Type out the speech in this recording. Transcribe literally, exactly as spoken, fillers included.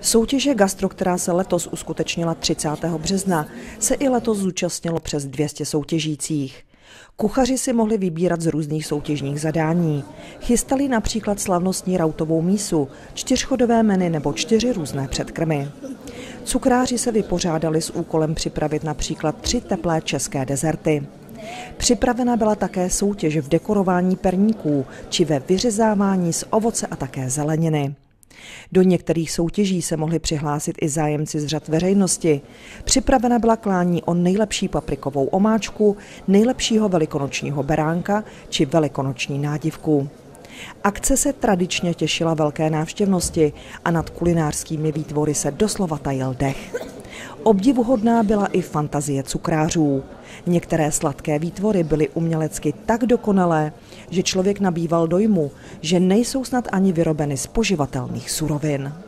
Soutěže Gastro, která se letos uskutečnila třicátého března, se i letos zúčastnilo přes dvě stě soutěžících. Kuchaři si mohli vybírat z různých soutěžních zadání. Chystali například slavnostní rautovou mísu, čtyřchodové menu nebo čtyři různé předkrmy. Cukráři se vypořádali s úkolem připravit například tři teplé české dezerty. Připravena byla také soutěž v dekorování perníků či ve vyřezávání z ovoce a také zeleniny. Do některých soutěží se mohli přihlásit i zájemci z řad veřejnosti. Připravena byla klání o nejlepší paprikovou omáčku, nejlepšího velikonočního beránka či velikonoční nádivku. Akce se tradičně těšila velké návštěvnosti a nad kulinářskými výtvory se doslova tajil dech. Obdivuhodná byla i fantazie cukrářů. Některé sladké výtvory byly umělecky tak dokonalé, že člověk nabýval dojmu, že nejsou snad ani vyrobeny z poživatelných surovin.